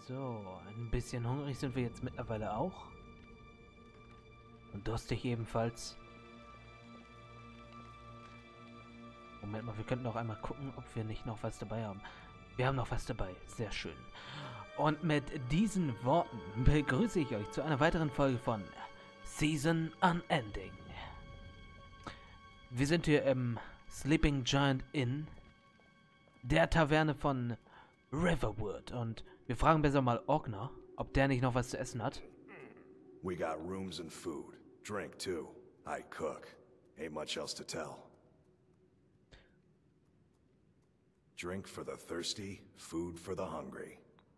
So, ein bisschen hungrig sind wir jetzt mittlerweile auch. Und durstig ebenfalls. Moment mal, wir könnten auch einmal gucken, ob wir nicht noch was dabei haben. Wir haben noch was dabei, sehr schön. Und mit diesen Worten begrüße ich euch zu einer weiteren Folge von Season Unending. Wir sind hier im Sleeping Giant Inn, der Taverne von Riverwood. Und wir fragen besser mal Ogner, ob der nicht noch was zu essen hat. We got rooms and food. Drink, too. I cook. Ain't much else to tell. Drink for the thirsty, food for the hungry.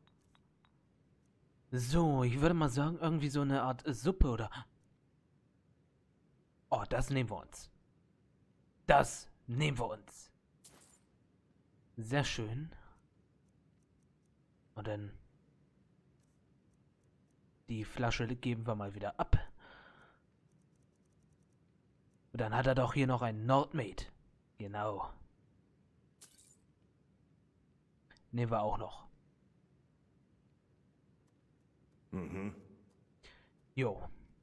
So, ich würde mal sagen, irgendwie so eine Art Suppe oder... Oh, das nehmen wir uns. Das nehmen wir uns. Sehr schön. Und dann... Die Flasche geben wir mal wieder ab. Und dann hat er doch hier noch ein Nordmate. Genau. Nehmen wir auch noch. Mhm. Jo.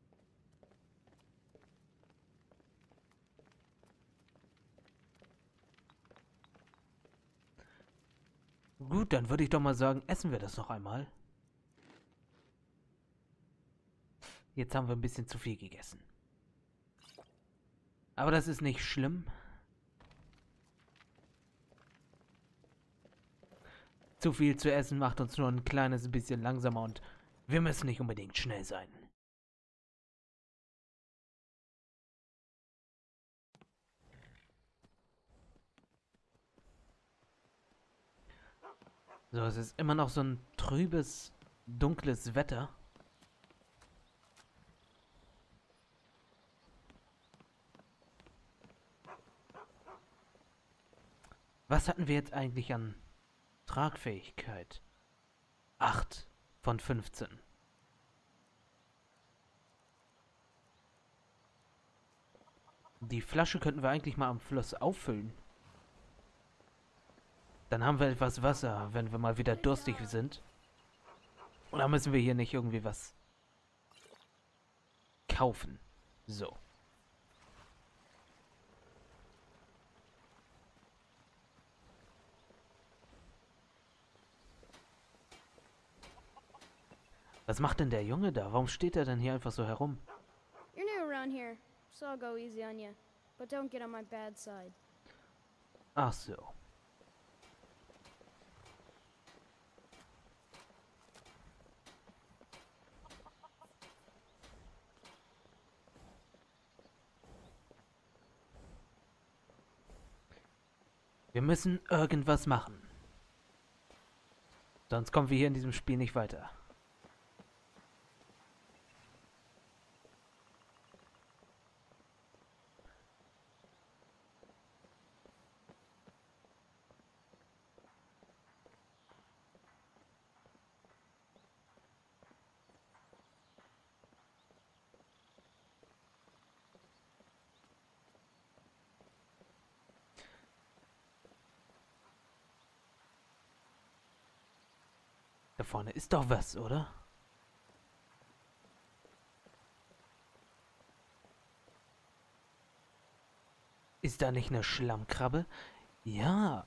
Gut, dann würde ich doch mal sagen, essen wir das noch einmal. Jetzt haben wir ein bisschen zu viel gegessen. Aber das ist nicht schlimm. Zu viel zu essen macht uns nur ein kleines bisschen langsamer und wir müssen nicht unbedingt schnell sein. So, es ist immer noch so ein trübes, dunkles Wetter. Was hatten wir jetzt eigentlich an Tragfähigkeit? 8 von 15. Die Flasche könnten wir eigentlich mal am Fluss auffüllen. Dann haben wir etwas Wasser, wenn wir mal wieder durstig sind. Und dann müssen wir hier nicht irgendwie was kaufen. So. Was macht denn der Junge da? Warum steht er denn hier einfach so herum? You're new around here, so I'll go easy on you. But don't get on my bad side. Ach so. Wir müssen irgendwas machen. Sonst kommen wir hier in diesem Spiel nicht weiter. Da vorne ist doch was, oder? Ist da nicht eine Schlammkrabbe? Ja.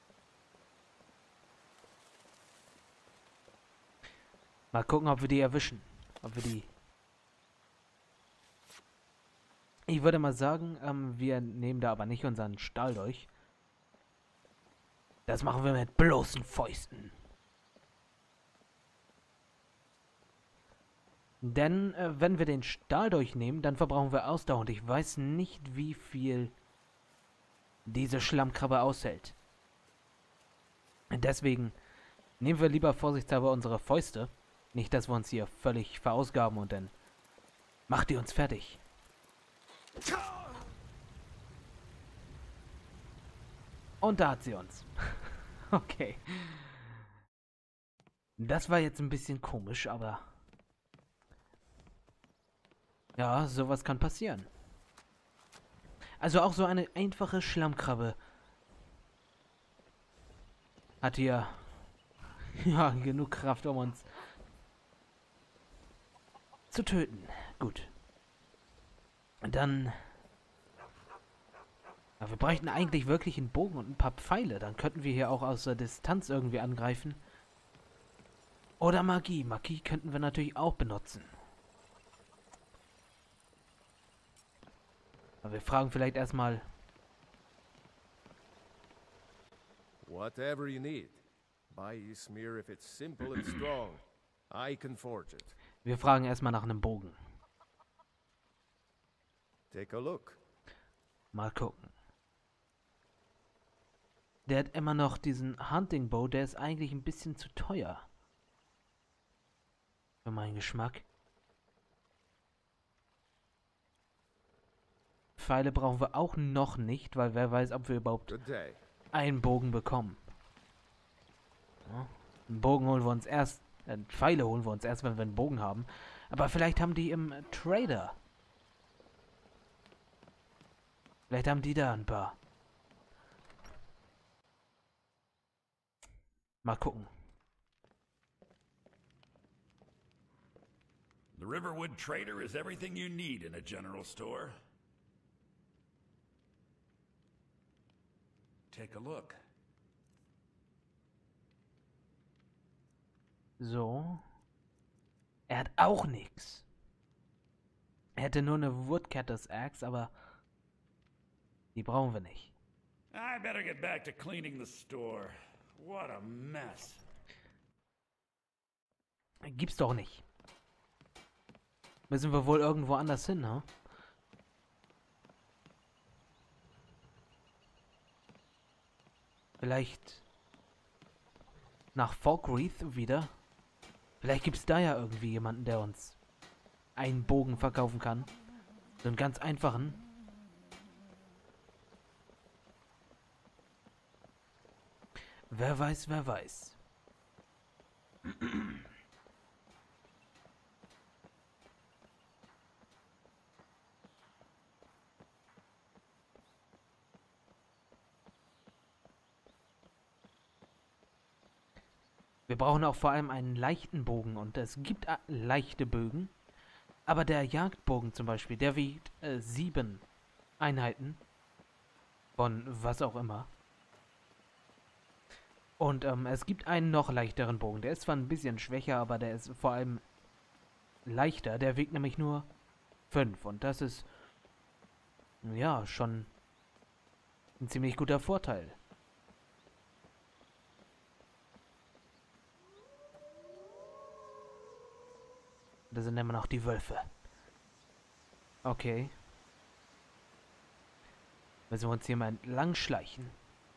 Mal gucken, ob wir die erwischen. Ob wir die... Ich würde mal sagen, wir nehmen da aber nicht unseren Stahldolch. Das machen wir mit bloßen Fäusten. Denn, wenn wir den Stahldolch nehmen, dann verbrauchen wir Ausdauer. Und ich weiß nicht, wie viel diese Schlammkrabbe aushält. Deswegen nehmen wir lieber vorsichtshalber unsere Fäuste. Nicht, dass wir uns hier völlig verausgaben und dann macht die uns fertig. Und da hat sie uns. Okay. Das war jetzt ein bisschen komisch, aber... Ja, sowas kann passieren. Also auch so eine einfache Schlammkrabbe hat hier Ja, genug Kraft, um uns zu töten. Gut. Und dann... Ja, wir bräuchten eigentlich wirklich einen Bogen und ein paar Pfeile. Dann könnten wir hier auch aus der Distanz irgendwie angreifen. Oder Magie. Magie könnten wir natürlich auch benutzen. Aber wir fragen vielleicht erstmal... Whatever you need. Buy Ysmir if it's simple and strong. I can forge it. Wir fragen erstmal nach einem Bogen. Take a look. Mal gucken. Der hat immer noch diesen Hunting Bow, der ist eigentlich ein bisschen zu teuer. Für meinen Geschmack. Pfeile brauchen wir auch noch nicht, weil wer weiß, ob wir überhaupt Good day. einen Bogen bekommen. Ja, einen Bogen holen wir uns erst, Pfeile holen wir uns erst, wenn wir einen Bogen haben. Aber vielleicht haben die im Trader. Vielleicht haben die da ein paar. Mal gucken. The Riverwood Trader is everything you need in a general store. Take a look. So. Er hat auch nichts. Er hätte nur eine Woodcutter's Axe, aber die brauchen wir nicht. I better get back to cleaning the store. What a mess. Gibt's doch nicht. Müssen wir wohl irgendwo anders hin, ne? Vielleicht nach Falkreath wieder. Vielleicht gibt's da ja irgendwie jemanden, der uns einen Bogen verkaufen kann. So einen ganz einfachen. Wer weiß, wer weiß. Wir brauchen auch vor allem einen leichten Bogen und es gibt leichte Bögen. Aber der Jagdbogen zum Beispiel, der wiegt 7 Einheiten von was auch immer. Und es gibt einen noch leichteren Bogen. Der ist zwar ein bisschen schwächer, aber der ist vor allem leichter. Der wiegt nämlich nur 5 und das ist ja schon ein ziemlich guter Vorteil. Das sind immer noch die Wölfe. Okay. Müssen wir uns hier mal entlang schleichen.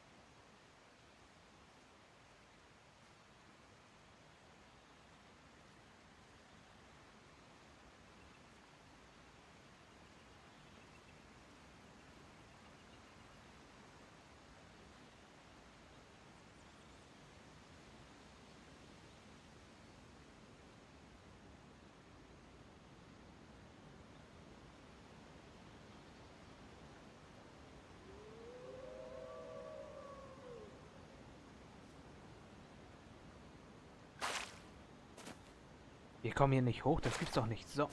Wir kommen hier nicht hoch, das gibt's doch nicht. So.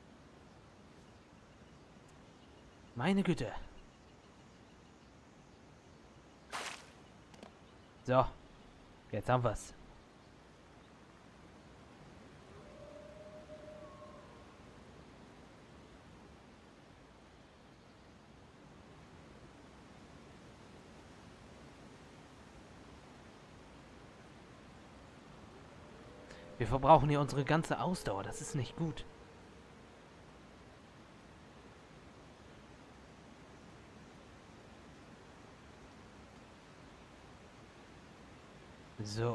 Meine Güte. So. Jetzt haben wir's. Wir verbrauchen hier unsere ganze Ausdauer. Das ist nicht gut. So.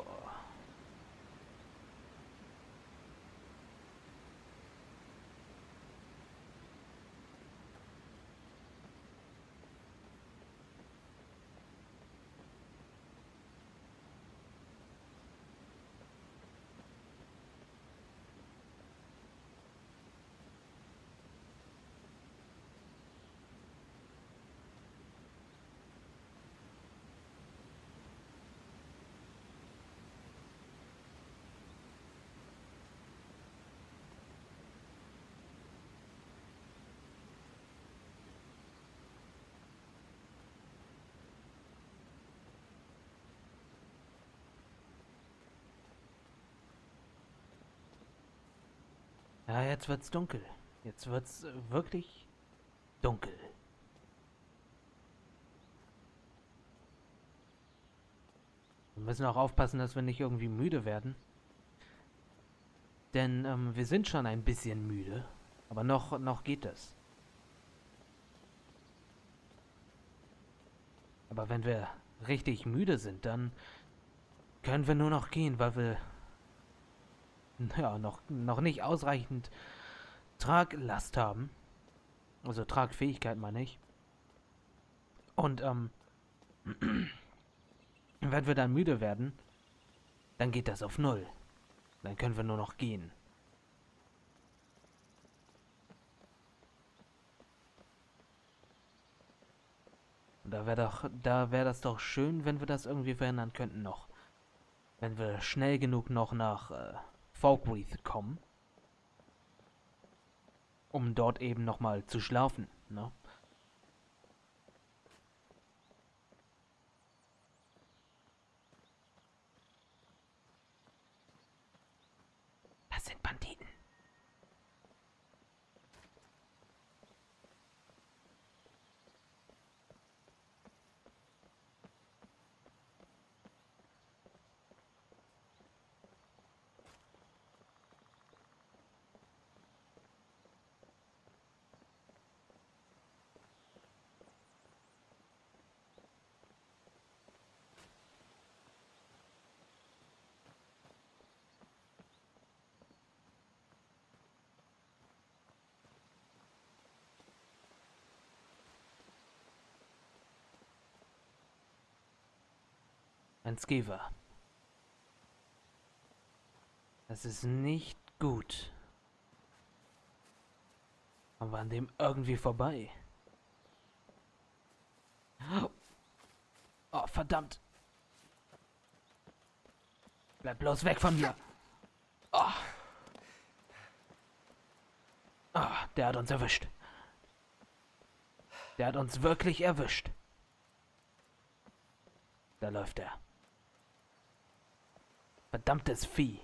Ja, jetzt wird's dunkel. Jetzt wird's wirklich dunkel. Wir müssen auch aufpassen, dass wir nicht irgendwie müde werden. Denn wir sind schon ein bisschen müde. Aber noch geht es. Aber wenn wir richtig müde sind, dann können wir nur noch gehen, weil wir ja, noch nicht ausreichend Traglast haben. Also Tragfähigkeit meine ich. Und wenn wir dann müde werden, dann geht das auf Null. Dann können wir nur noch gehen. Und da wäre das doch schön, wenn wir das irgendwie verhindern könnten noch. Wenn wir schnell genug noch nach Falkreath kommen, um dort eben nochmal zu schlafen, ne? Das sind Banditen. Ein Skeever. Das ist nicht gut. Kommen wir an dem irgendwie vorbei? Oh, verdammt. Bleib bloß weg von mir. Oh. Oh, der hat uns erwischt. Der hat uns wirklich erwischt. Da läuft er. Verdammtes Vieh.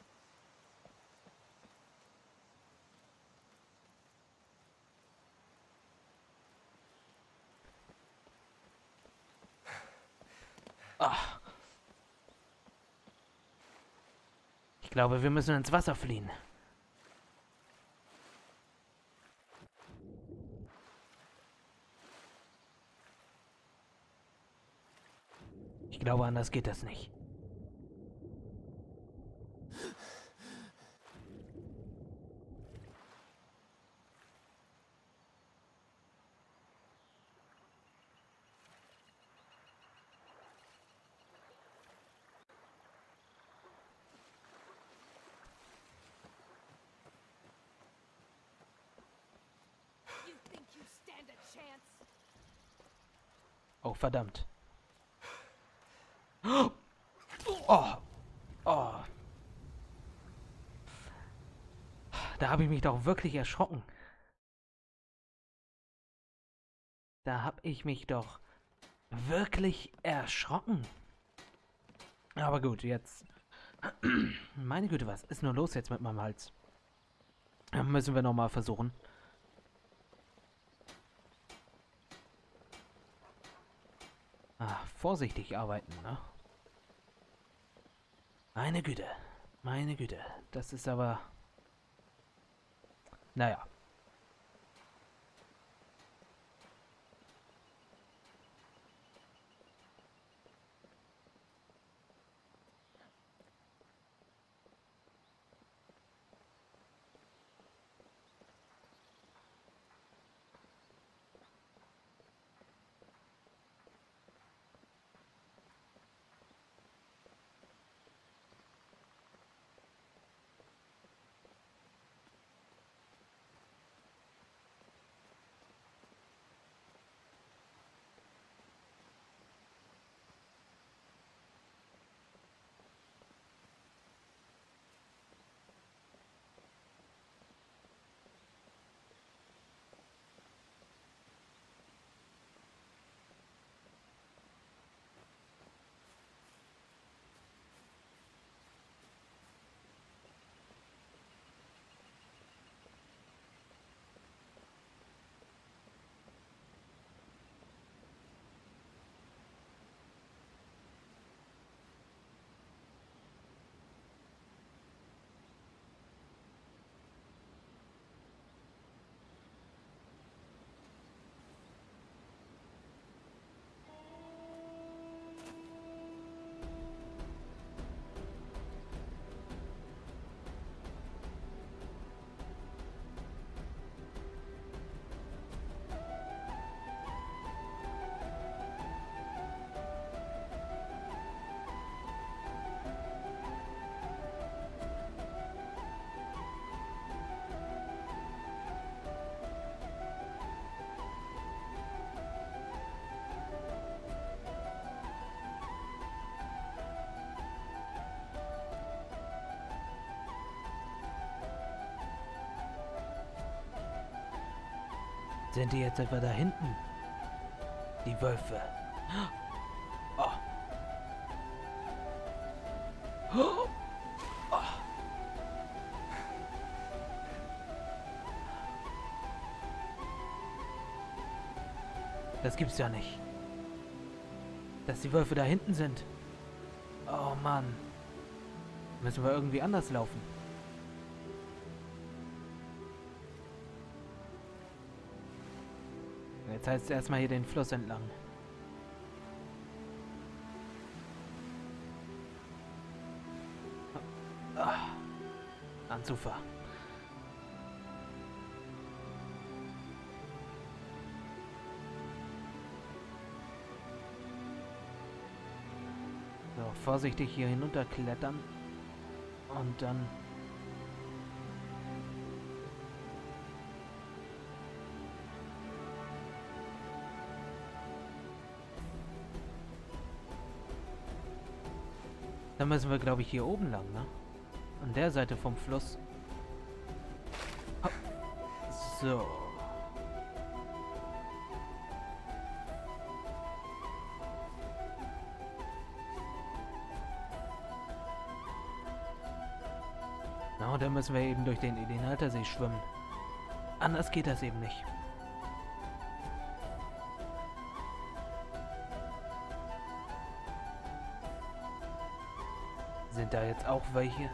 Ah. Ich glaube, wir müssen ins Wasser fliehen. Ich glaube, anders geht das nicht. Oh, verdammt. Oh. Oh. Da habe ich mich doch wirklich erschrocken. Da habe ich mich doch wirklich erschrocken. Aber gut, jetzt... Meine Güte, was ist nur los jetzt mit meinem Hals? Müssen wir nochmal versuchen. Vorsichtig arbeiten, ne? Meine Güte. Meine Güte. Das ist aber... Naja. Sind die jetzt etwa da hinten? Die Wölfe. Oh. Oh. Oh. Das gibt's ja nicht. Dass die Wölfe da hinten sind. Oh Mann. Müssen wir irgendwie anders laufen. Jetzt heißt es erstmal hier den Fluss entlang. Anzufer. So, vorsichtig hier hinunterklettern. Und dann... Dann müssen wir, glaube ich, hier oben lang, ne? An der Seite vom Fluss. Hopp. So. Na, und dann müssen wir eben durch den Edenaltersee schwimmen. Anders geht das eben nicht. Sind da jetzt auch welche?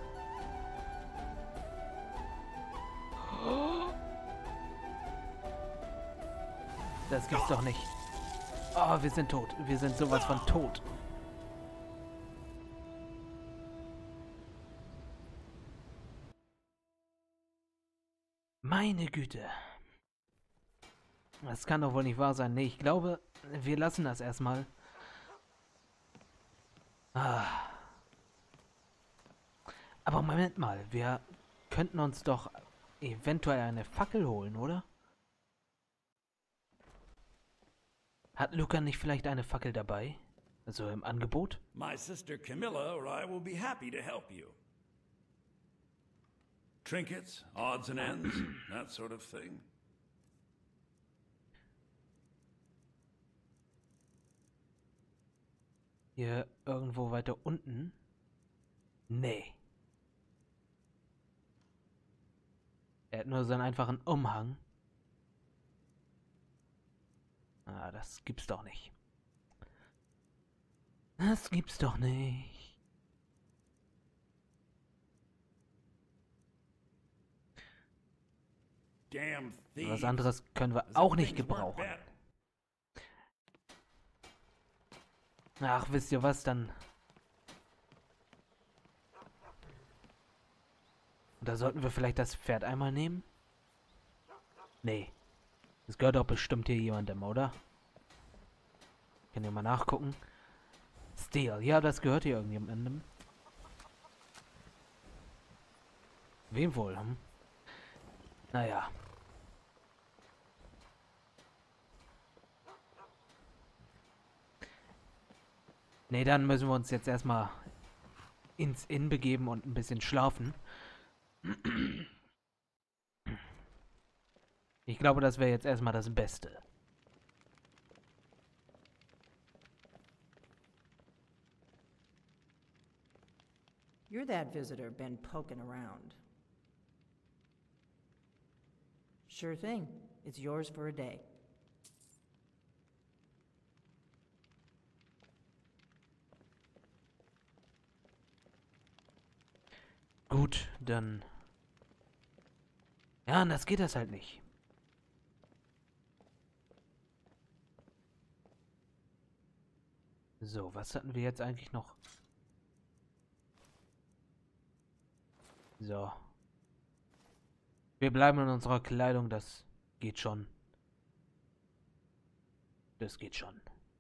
Das gibt's doch nicht. Oh, wir sind tot. Wir sind sowas von tot. Meine Güte. Das kann doch wohl nicht wahr sein. Nee, ich glaube, wir lassen das erstmal. Aber Moment mal, wir könnten uns doch eventuell eine Fackel holen, oder? Hat Luca nicht vielleicht eine Fackel dabei? Also im Angebot? My sister Camilla or I will be happy to help you. Trinkets, odds and ends, that sort of thing. Hier irgendwo weiter unten? Nee. Er hat nur so einen einfachen Umhang. Ah, das gibt's doch nicht. Das gibt's doch nicht. Damn thieves. Was anderes können wir auch nicht gebrauchen. Ach, wisst ihr was, dann... Da sollten wir vielleicht das Pferd einmal nehmen? Nee. Das gehört doch bestimmt hier jemandem, oder? Können wir mal nachgucken. Steel. Ja, das gehört hier irgendjemandem. Wem wohl, hm? Naja. Nee, dann müssen wir uns jetzt erstmal ins Inn begeben und ein bisschen schlafen. Ich glaube, das wäre jetzt erstmal das Beste. You're that visitor been poking around. Sure thing. It's yours for a day. Gut, dann... Ja, anders geht das halt nicht. So, was hatten wir jetzt eigentlich noch? So. Wir bleiben in unserer Kleidung, das geht schon. Das geht schon.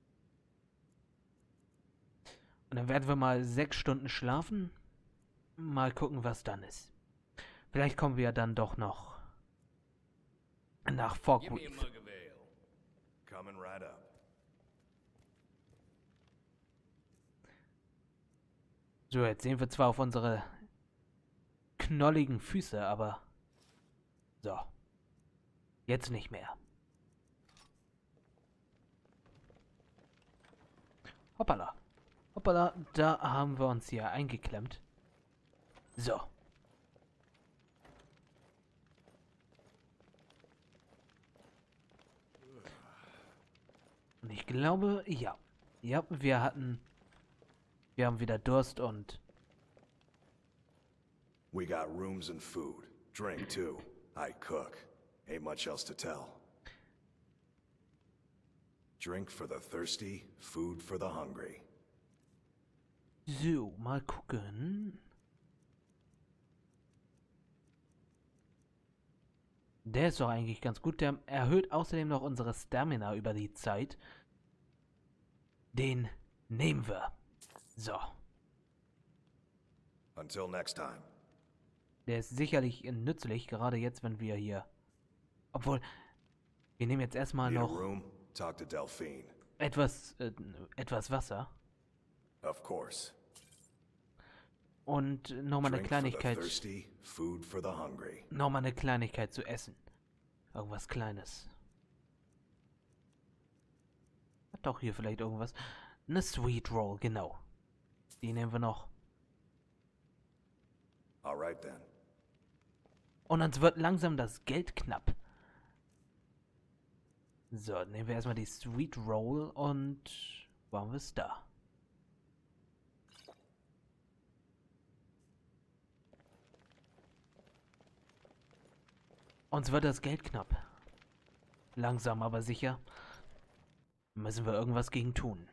Und dann werden wir mal 6 Stunden schlafen. Mal gucken, was dann ist. Vielleicht kommen wir ja dann doch noch nach Fogreef. Coming right up. So, jetzt sehen wir zwar auf unsere knolligen Füße, aber so. Jetzt nicht mehr. Hoppala. Hoppala, da haben wir uns hier eingeklemmt. So. Und ich glaube, ja. Ja, wir haben wieder Durst und... We got rooms and food. Drink, too. I cook. Ain't much else to tell. Drink for the thirsty, food for the hungry. So, mal gucken. Der ist doch eigentlich ganz gut. Der erhöht außerdem noch unsere Stamina über die Zeit. Den nehmen wir. So. Until next time. Der ist sicherlich nützlich, gerade jetzt, wenn wir hier... Obwohl, wir nehmen jetzt erstmal Need a noch room? Talk to Delphine. etwas Wasser. Of course. Und nochmal eine Drink for the Kleinigkeit. thirsty, food for the hungry. Nochmal eine Kleinigkeit zu essen. Irgendwas Kleines. Hat doch hier vielleicht irgendwas. Eine Sweet Roll, genau. Die nehmen wir noch. Alright then. Und uns wird langsam das Geld knapp. So, nehmen wir erstmal die Sweet Roll und wo haben wir es da? Uns wird das Geld knapp. Langsam, aber sicher. Müssen wir irgendwas gegen tun.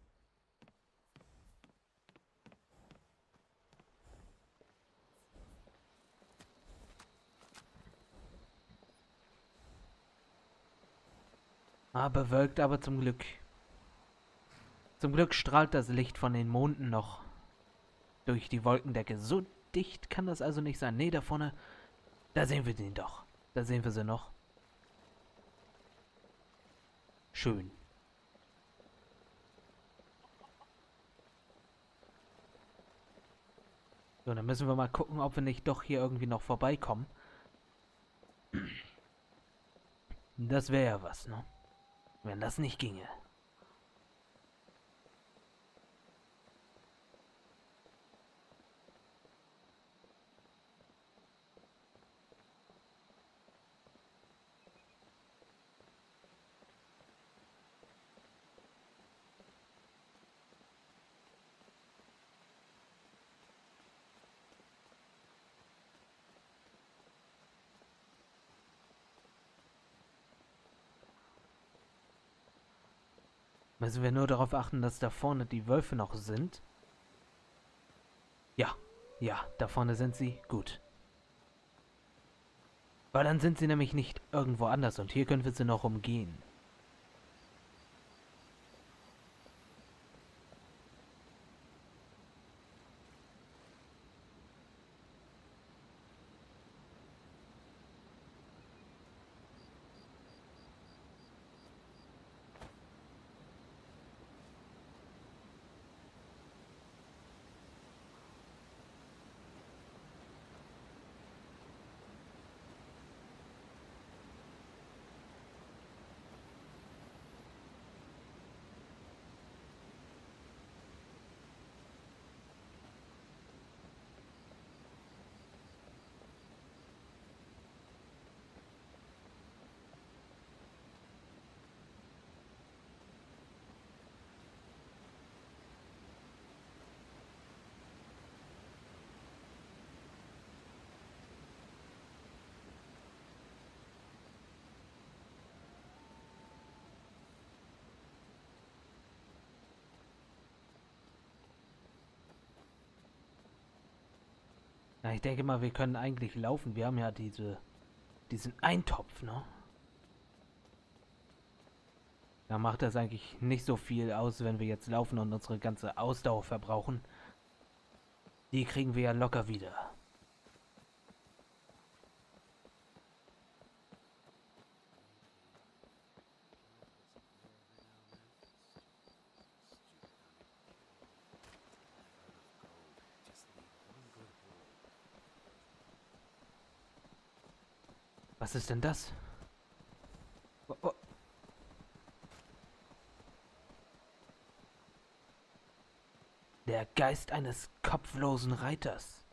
Bewölkt aber zum Glück. Zum Glück strahlt das Licht von den Monden noch durch die Wolkendecke. So dicht kann das also nicht sein. Nee, da vorne, da sehen wir den doch. Da sehen wir sie noch. Schön. So, dann müssen wir mal gucken, ob wir nicht doch hier irgendwie noch vorbeikommen. Das wäre ja was, ne? Wenn das nicht ginge. Müssen wir nur darauf achten, dass da vorne die Wölfe noch sind. Ja, ja, da vorne sind sie. Gut. Weil dann sind sie nämlich nicht irgendwo anders und hier können wir sie noch umgehen. Na, ich denke mal, wir können eigentlich laufen. Wir haben ja diesen Eintopf, ne? Da macht das eigentlich nicht so viel aus, wenn wir jetzt laufen und unsere ganze Ausdauer verbrauchen. Die kriegen wir ja locker wieder. Was ist denn das? Oh, oh. Geist eines kopflosen Reiters.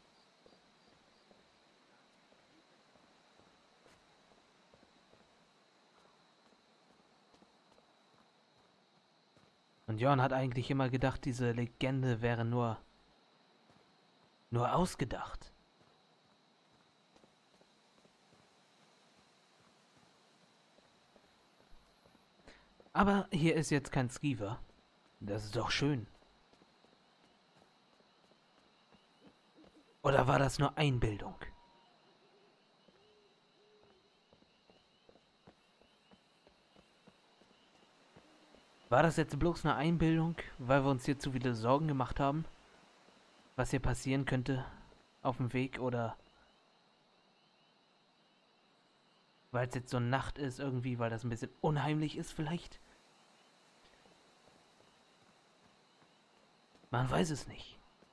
Und Jorn hat eigentlich immer gedacht, diese Legende wäre nur ausgedacht. Aber hier ist jetzt kein Skiver. Das ist doch schön. Oder war das nur Einbildung? War das jetzt bloß eine Einbildung, weil wir uns hier zu viele Sorgen gemacht haben? Was hier passieren könnte auf dem Weg, oder weil es jetzt so Nacht ist irgendwie, weil das ein bisschen unheimlich ist vielleicht? Man weiß es nicht.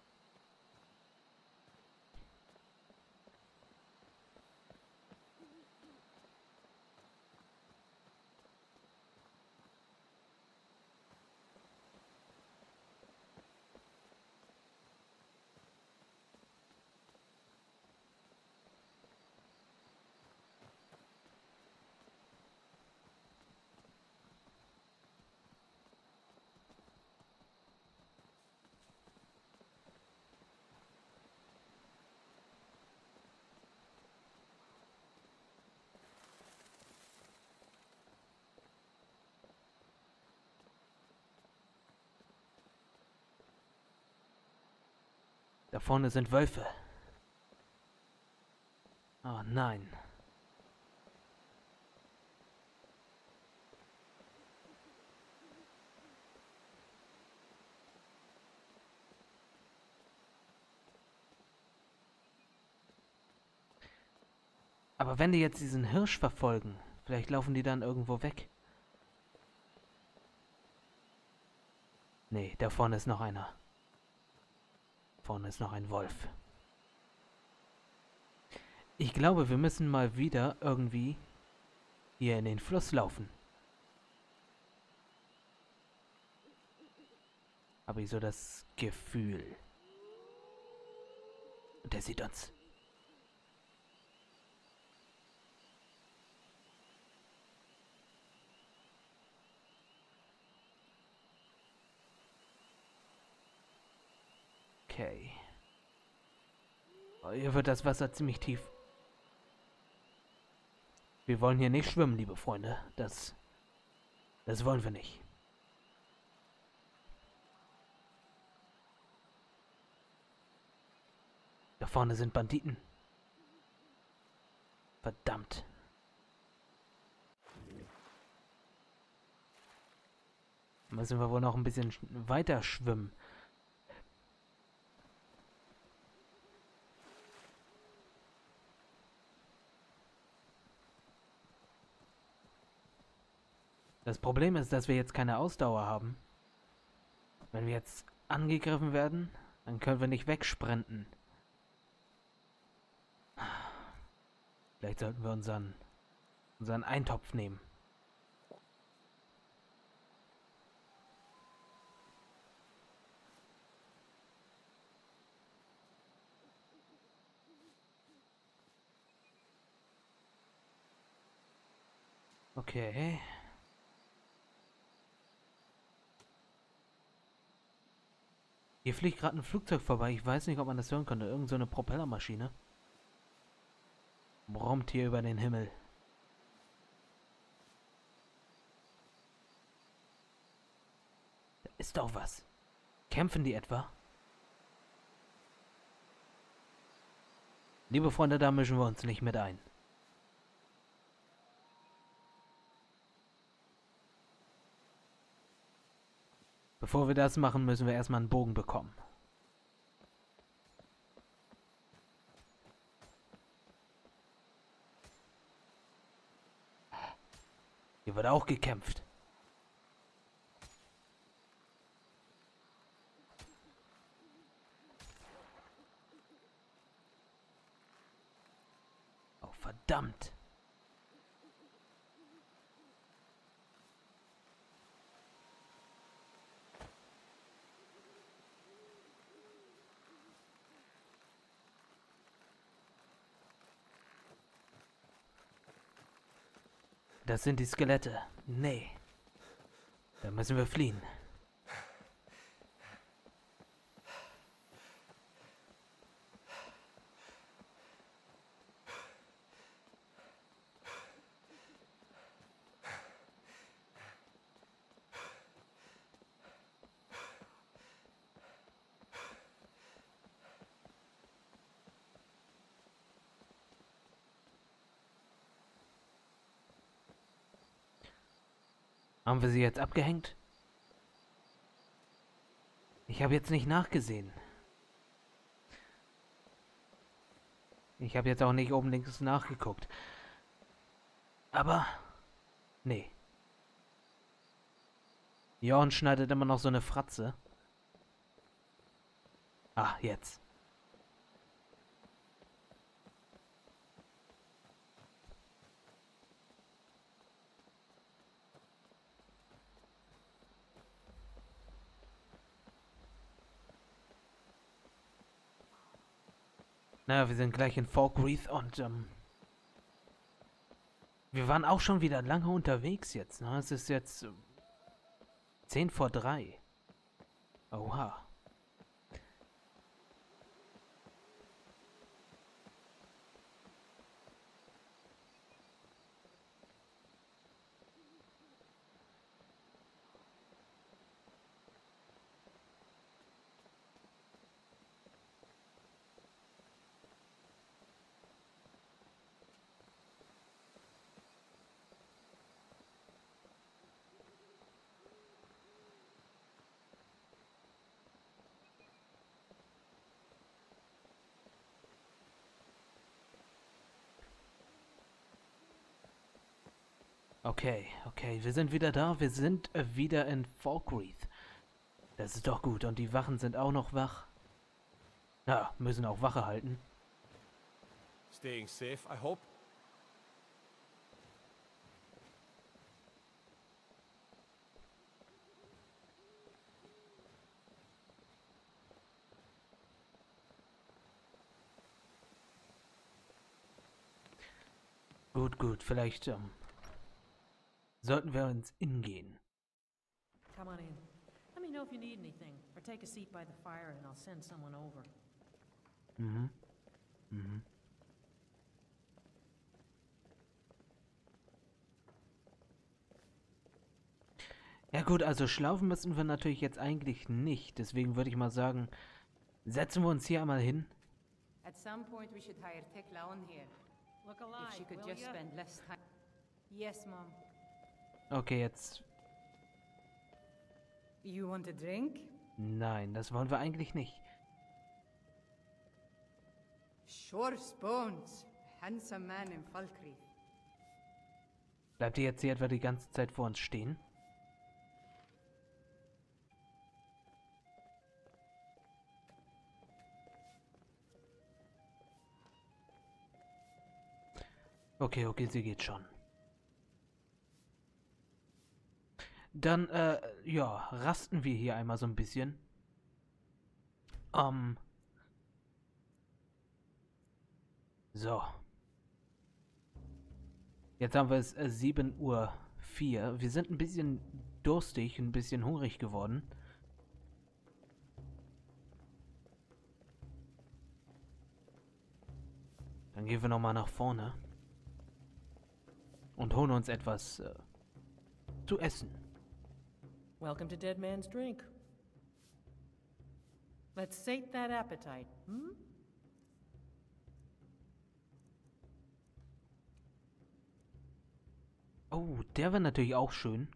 Da vorne sind Wölfe. Oh nein. Aber wenn die jetzt diesen Hirsch verfolgen, vielleicht laufen die dann irgendwo weg. Nee, da vorne ist noch einer. Vorne ist noch ein Wolf. Ich glaube, wir müssen mal wieder irgendwie hier in den Fluss laufen. Habe ich so das Gefühl. Und der sieht uns. Okay. Oh, hier wird das Wasser ziemlich tief. Wir wollen hier nicht schwimmen, liebe Freunde. Das wollen wir nicht. Da vorne sind Banditen. Verdammt. Müssen wir wohl noch ein bisschen weiter schwimmen. Das Problem ist, dass wir jetzt keine Ausdauer haben. Wenn wir jetzt angegriffen werden, dann können wir nicht wegsprinten. Vielleicht sollten wir unseren Eintopf nehmen. Okay. Hier fliegt gerade ein Flugzeug vorbei. Ich weiß nicht, ob man das hören konnte. Irgend so eine Propellermaschine. Brummt hier über den Himmel. Da ist doch was. Kämpfen die etwa? Liebe Freunde, da mischen wir uns nicht mit ein. Bevor wir das machen, müssen wir erstmal einen Bogen bekommen. Hier wird auch gekämpft. Oh, verdammt. Das sind die Skelette. Nee. Da müssen wir fliehen. Haben wir sie jetzt abgehängt? Ich habe jetzt nicht nachgesehen. Ich habe jetzt auch nicht oben links nachgeguckt. Aber, nee. Jorn schneidet immer noch so eine Fratze. Ah, jetzt. Naja, wir sind gleich in Falkreath und wir waren auch schon wieder lange unterwegs jetzt. Ne? Es ist jetzt 10 vor 3. Oha. Okay, wir sind wieder da. Wir sind wieder in Falkreath. Das ist doch gut. Und die Wachen sind auch noch wach. Ja, müssen auch Wache halten. Staying safe, I hope. Gut. Vielleicht sollten wir ins Inn gehen. Come on in. Let me know if you need anything, or take a seat by the fire and I'll send someone over. Mhm. Ja gut, also schlafen müssen wir natürlich jetzt eigentlich nicht. Deswegen würde ich mal sagen, setzen wir uns hier einmal hin. At some point we should hire Tekla on here. Look If alive, she could will just ya? spend less time. Yes, Mom. Okay, jetzt... You want a drink? Nein, das wollen wir eigentlich nicht. Sure, Bones. Handsome man in Falkreath. Bleibt ihr jetzt hier etwa die ganze Zeit vor uns stehen? Okay, sie geht schon. Dann, ja, rasten wir hier einmal so ein bisschen. So. Jetzt haben wir es 7:04 Uhr. Wir sind ein bisschen durstig, ein bisschen hungrig geworden. Dann gehen wir nochmal nach vorne. Und holen uns etwas zu essen. Welcome to Dead Man's Drink. Let's sate that appetite, hmm? Oh, der wäre natürlich auch schön.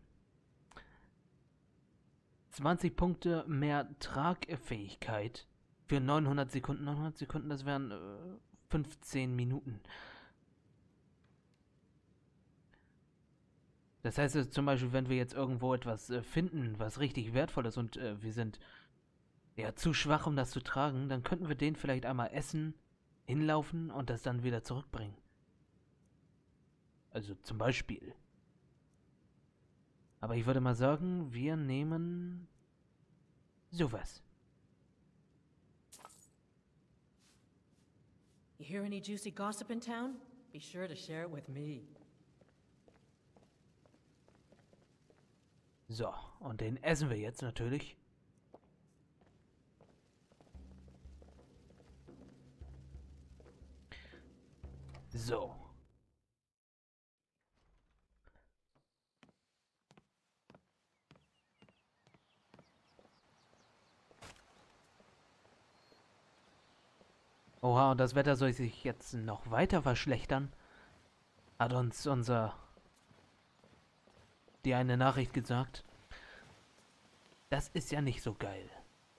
20 Punkte mehr Tragfähigkeit für 900 Sekunden. 900 Sekunden, das wären 15 Minuten. Das heißt also zum Beispiel, wenn wir jetzt irgendwo etwas finden, was richtig wertvoll ist und wir sind ja zu schwach, um das zu tragen, dann könnten wir den vielleicht einmal essen, hinlaufen und das dann wieder zurückbringen. Also zum Beispiel. Aber ich würde mal sagen, wir nehmen sowas. You hear any juicy gossip in town? Be sure to share it with me. So, und den essen wir jetzt natürlich. So. Oha, und das Wetter soll sich jetzt noch weiter verschlechtern. Hat uns die eine Nachricht gesagt. Das ist ja nicht so geil.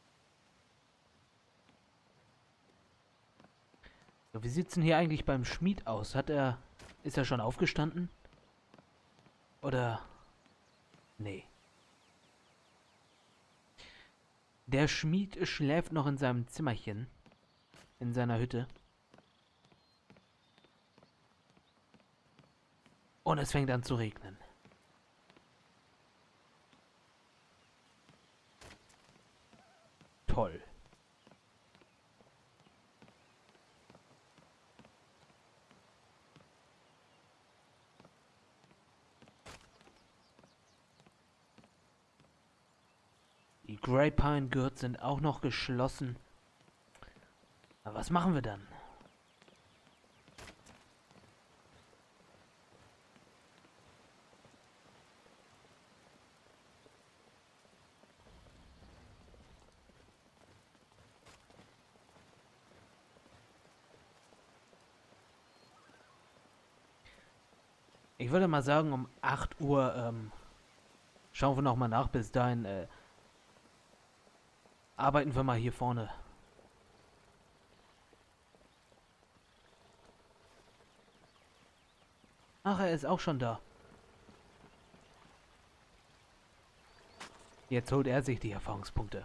So, wie sieht's denn hier eigentlich beim Schmied aus? Ist er schon aufgestanden? Oder? Nee. Der Schmied schläft noch in seinem Zimmerchen. In seiner Hütte. Und es fängt an zu regnen. Toll. Die Grapevine Goods sind auch noch geschlossen. Aber was machen wir dann? Ich würde mal sagen, um 8 Uhr schauen wir nochmal nach. Bis dahin arbeiten wir mal hier vorne. Ach, er ist auch schon da. Jetzt holt er sich die Erfahrungspunkte.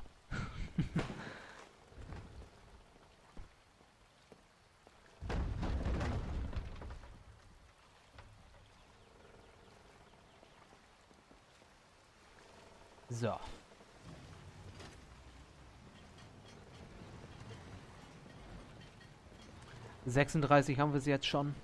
So. ...36 haben wir es jetzt schon.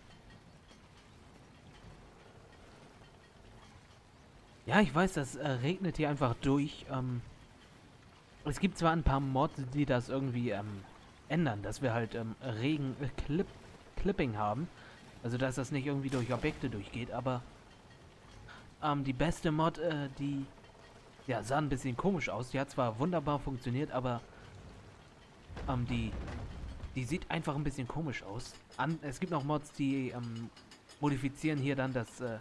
Ja, ich weiß, das regnet hier einfach durch. Es gibt zwar ein paar Mods, die das irgendwie ändern, dass wir halt Clipping haben. Also, dass das nicht irgendwie durch Objekte durchgeht, aber die beste Mod, die ja, sah ein bisschen komisch aus. Die hat zwar wunderbar funktioniert, aber die sieht einfach ein bisschen komisch aus. Es gibt noch Mods, die modifizieren hier dann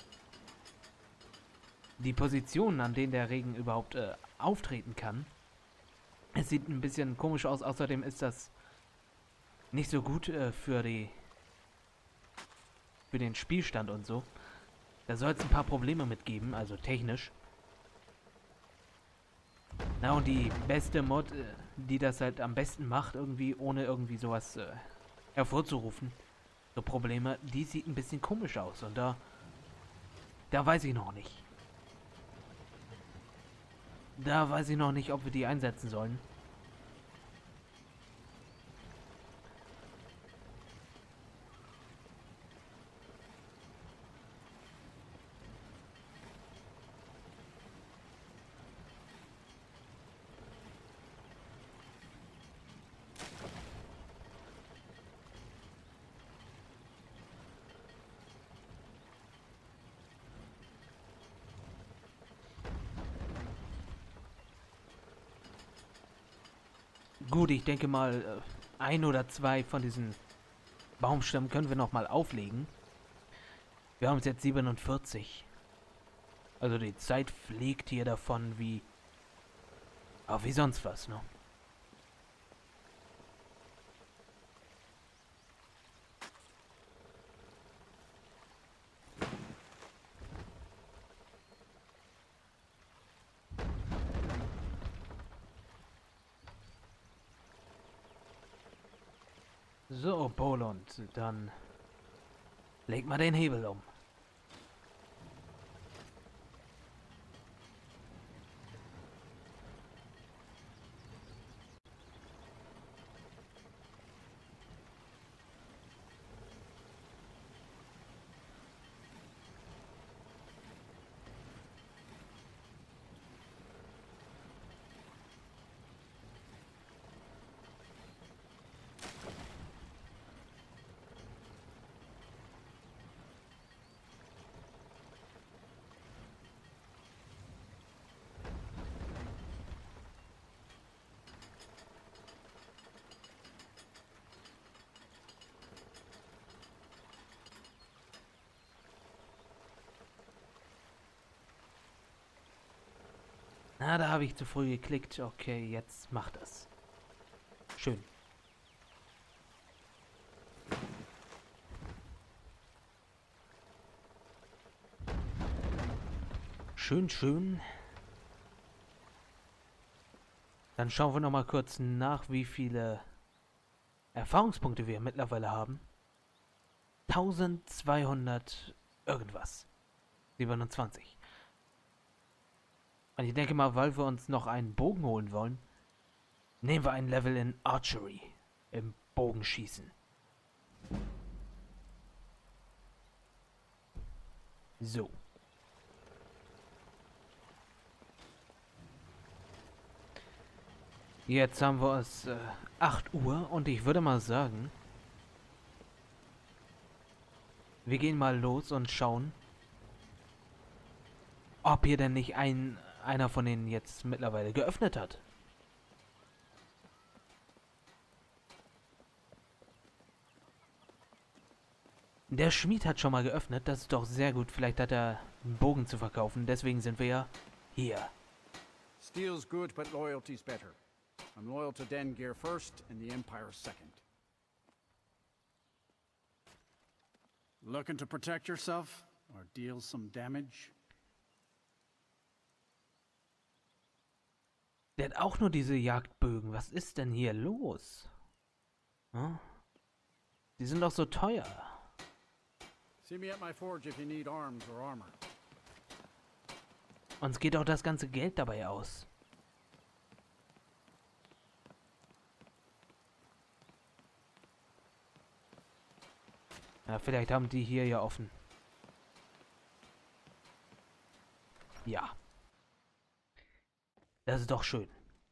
die Positionen, an denen der Regen überhaupt auftreten kann. Es sieht ein bisschen komisch aus. Außerdem ist das nicht so gut für den Spielstand und so. Da soll es ein paar Probleme mitgeben, also technisch. Na, und die beste Mod, die das halt am besten macht, irgendwie, ohne irgendwie sowas hervorzurufen, so Probleme, die sieht ein bisschen komisch aus. Und da weiß ich noch nicht. Da weiß ich noch nicht, ob wir die einsetzen sollen. Gut, ich denke mal, ein oder zwei von diesen Baumstämmen können wir noch mal auflegen. Wir haben es jetzt 47. Also die Zeit fliegt hier davon wie... Aber wie sonst was, ne? So, Bolond, dann leg mal den Hebel um. Na, da habe ich zu früh geklickt. Okay, jetzt macht das. Schön. Schön, schön. Dann schauen wir noch mal kurz nach, wie viele Erfahrungspunkte wir mittlerweile haben. 1200 irgendwas. 27. Und ich denke mal, weil wir uns noch einen Bogen holen wollen, nehmen wir ein Level in Archery. Im Bogenschießen. So. Jetzt haben wir es 8 Uhr und ich würde mal sagen, wir gehen mal los und schauen, ob hier denn nicht einer von denen jetzt mittlerweile geöffnet hat. Der Schmied hat schon mal geöffnet, das ist doch sehr gut. Vielleicht hat er einen Bogen zu verkaufen, deswegen sind wir ja hier. Steel's good, but loyalty's better. I'm loyal to Dengear first and the Empire second. Looking to protect yourself or deal some damage? Der hat auch nur diese Jagdbögen. Was ist denn hier los? Hm? Die sind doch so teuer. See me at my forge if you need arms or armor. Uns geht auch das ganze Geld dabei aus. Ja, vielleicht haben die hier ja offen. Ja. Das ist doch schön.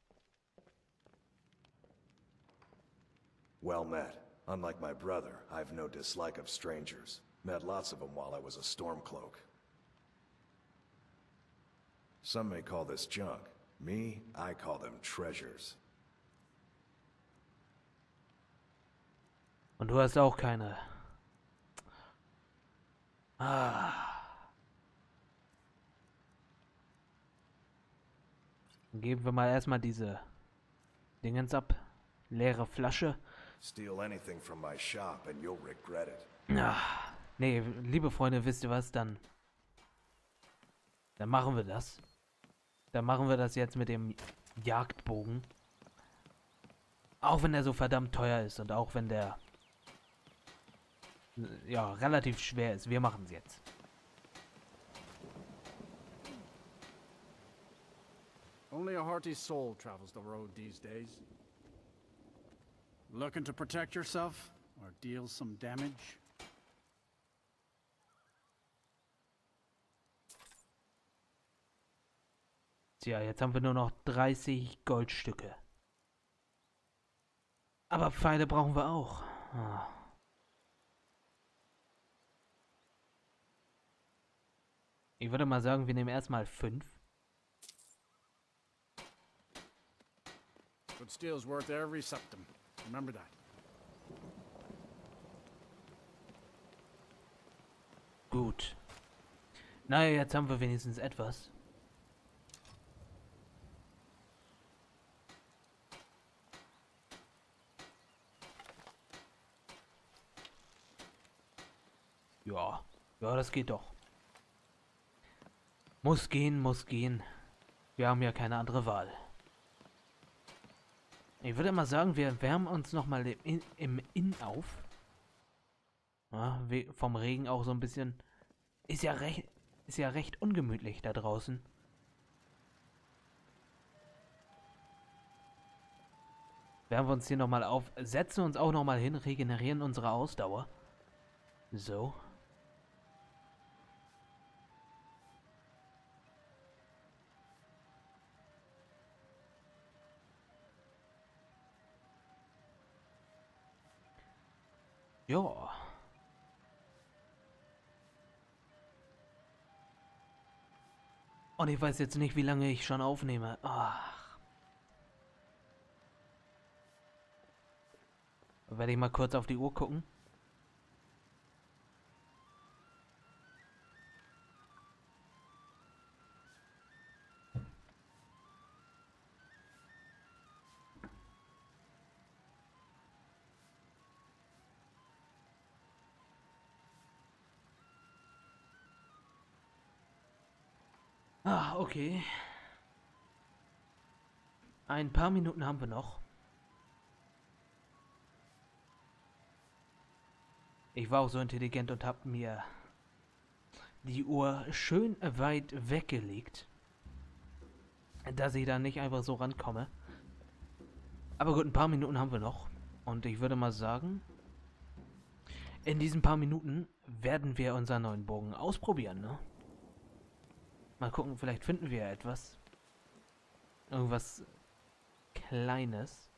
Well met. Unlike my brother, I've no dislike of strangers. Met lots of them while I was a Stormcloak. Some may call this junk. Me, I call them treasures. Und du hast auch keine. Dann geben wir mal erstmal diese Dingens ab. Leere Flasche. Steal anything from my shop and you'll regret it. Nee, liebe Freunde, wisst ihr was? Dann machen wir das. Dann machen wir das jetzt mit dem Jagdbogen. Auch wenn der so verdammt teuer ist und auch wenn der ja relativ schwer ist. Wir machen es jetzt. Only a hearty soul travels the road these days. Looking to protect yourself or deal some damage? Tja, jetzt haben wir nur noch 30 Goldstücke. Aber Pfeile brauchen wir auch. Ich würde mal sagen, wir nehmen erstmal 5. Good steel's worth every septim. Remember that. Gut. Naja, jetzt haben wir wenigstens etwas. Ja, das geht doch. Muss gehen, muss gehen. Wir haben ja keine andere Wahl. Ich würde mal sagen, wir wärmen uns nochmal im Inn auf. Ja, vom Regen auch so ein bisschen. Ist ja recht ungemütlich da draußen. Wärmen wir uns hier nochmal auf. Setzen uns auch nochmal hin, regenerieren unsere Ausdauer. So. Ja. Und ich weiß jetzt nicht, wie lange ich schon aufnehme. Ach. Werde ich mal kurz auf die Uhr gucken. Ah, okay. Ein paar Minuten haben wir noch. Ich war auch so intelligent und habe mir die Uhr schön weit weggelegt, dass ich da nicht einfach so rankomme. Aber gut, ein paar Minuten haben wir noch. Und ich würde mal sagen, in diesen paar Minuten werden wir unseren neuen Bogen ausprobieren, ne? Mal gucken, vielleicht finden wir etwas. Irgendwas Kleines.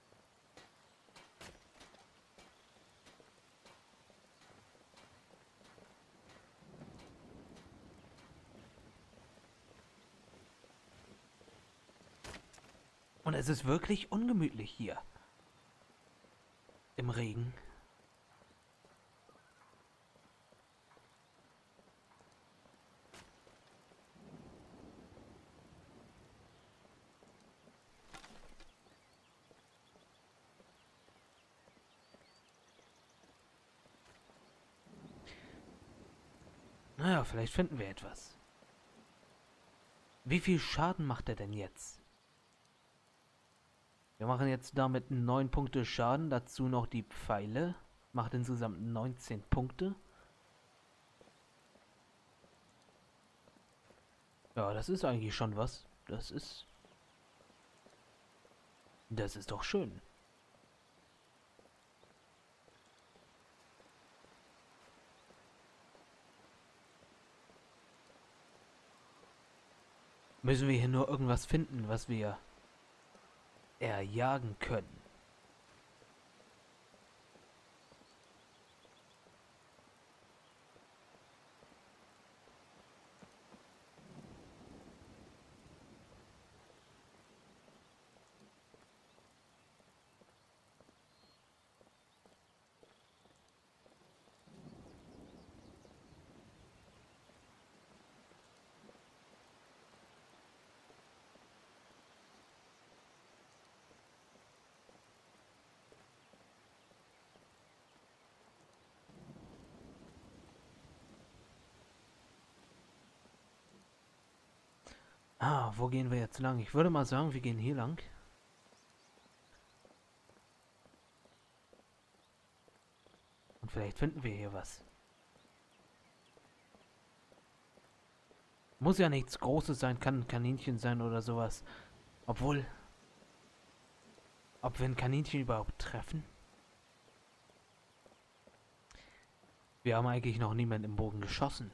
Und es ist wirklich ungemütlich hier. Im Regen. Naja, vielleicht finden wir etwas. Wie viel Schaden macht er denn jetzt? Wir machen jetzt damit 9 Punkte Schaden, dazu noch die Pfeile. Macht insgesamt 19 Punkte. Ja, das ist eigentlich schon was. Das ist doch schön. Müssen wir hier nur irgendwas finden, was wir erjagen können. Ah, wo gehen wir jetzt lang? Ich würde mal sagen, wir gehen hier lang. Und vielleicht finden wir hier was. Muss ja nichts Großes sein, kann ein Kaninchen sein oder sowas. Obwohl, ob wir ein Kaninchen überhaupt treffen? Wir haben eigentlich noch niemanden im Bogen geschossen.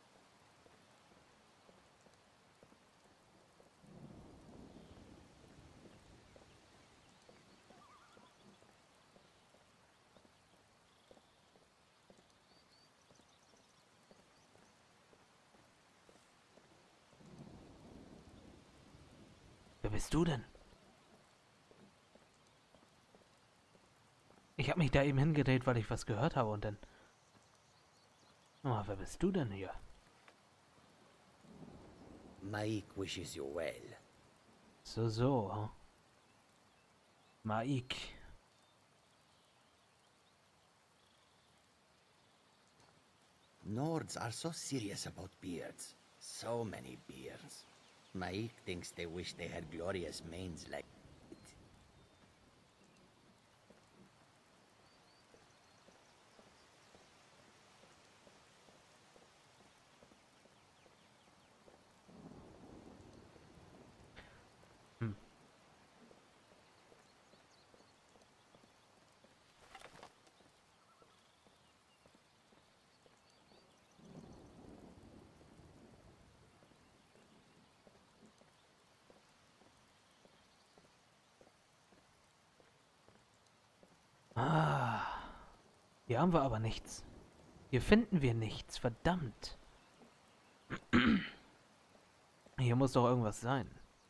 Wer bist du denn? Ich habe mich da eben hingedreht, weil ich was gehört habe und dann... Oh, wer bist du denn hier? Maik wishes you well. So, huh? Maik. Nords are so serious about beards. So many beards. Maik thinks they wish they had glorious manes like it. Ah, hier haben wir aber nichts. Hier finden wir nichts, verdammt. Hier muss doch irgendwas sein.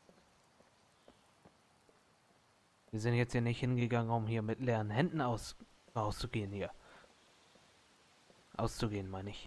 Wir sind jetzt hier nicht hingegangen, um hier mit leeren Händen rauszugehen hier. Auszugehen, meine ich.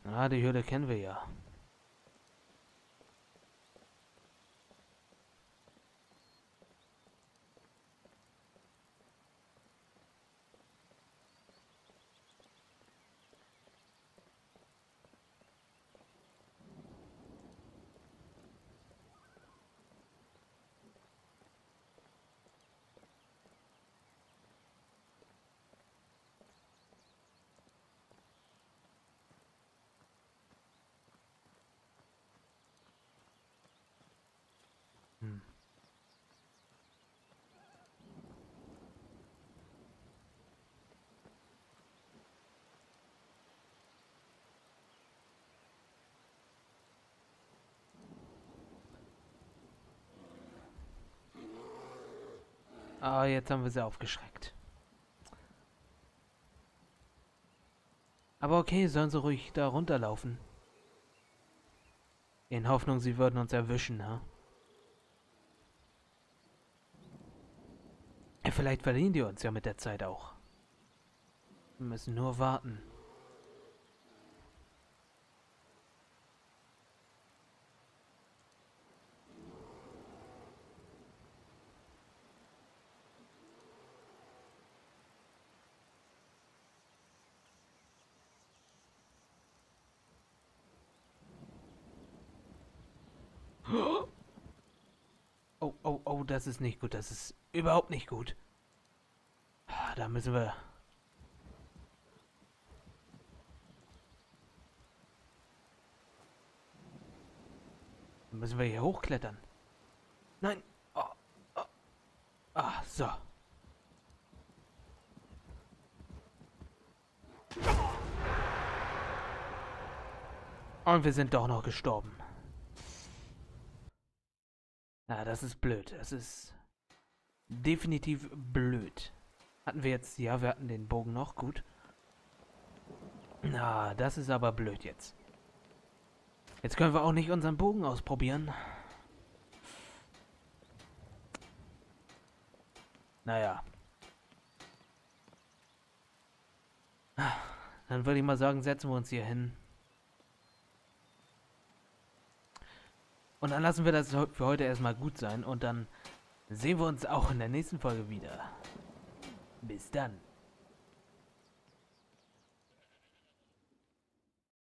Ah, die Höhle kennen wir ja. Ah, jetzt haben wir sie aufgeschreckt. Aber okay, sollen sie ruhig da runterlaufen. In Hoffnung, sie würden uns erwischen, ha? Ja, vielleicht verlieren die uns ja mit der Zeit auch. Wir müssen nur warten. Oh, oh, oh, das ist nicht gut. Das ist überhaupt nicht gut. Da müssen wir... Müssen wir hier hochklettern? Nein. Oh, oh. Ah, so. Und wir sind doch noch gestorben. Na, das ist blöd. Das ist definitiv blöd. Hatten wir jetzt... Ja, wir hatten den Bogen noch. Gut. Na, das ist aber blöd jetzt. Jetzt können wir auch nicht unseren Bogen ausprobieren. Naja. Dann würde ich mal sagen, setzen wir uns hier hin. Und dann lassen wir das für heute erstmal gut sein. Und dann sehen wir uns auch in der nächsten Folge wieder. Bis dann.